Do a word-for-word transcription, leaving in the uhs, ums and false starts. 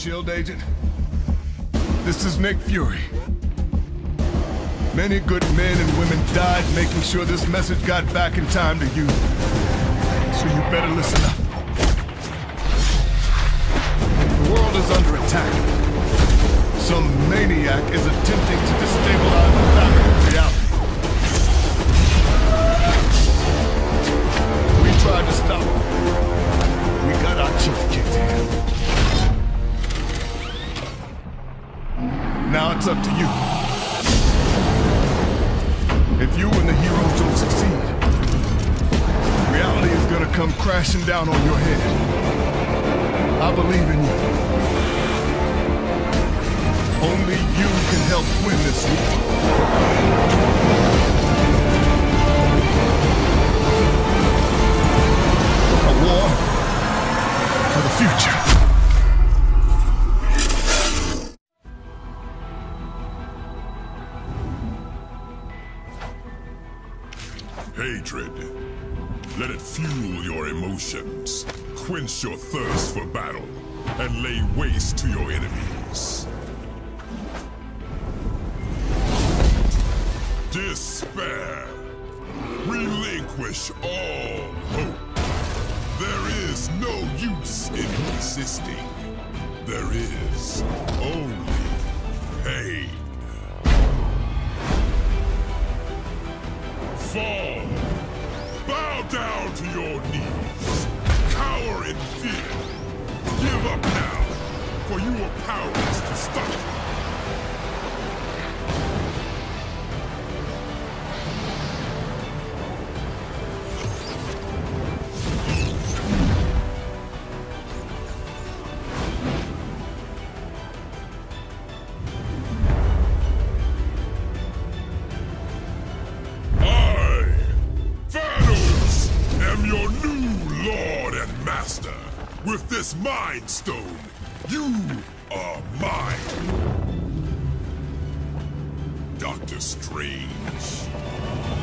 SHIELD agent. This is Nick Fury. Many good men and women died making sure this message got back in time to you. So you better listen up. The world is under attack. Some maniac is attempting to destabilize the fabric of reality. We tried to stop him. We got our teeth kicked in. Now it's up to you. If you and the heroes don't succeed, reality is gonna come crashing down on your head. I believe in you. Only you can help win this war. A war for the future. Hatred. Let it fuel your emotions, quench your thirst for battle, and lay waste to your enemies. Despair. Relinquish all hope. There is no use in resisting. There is only pain. Fall. Bow down to your knees. Cower in fear. Give up now, for you are powerless to stop it. Your new Lord and Master. With this Mind Stone, you are mine. Doctor Strange.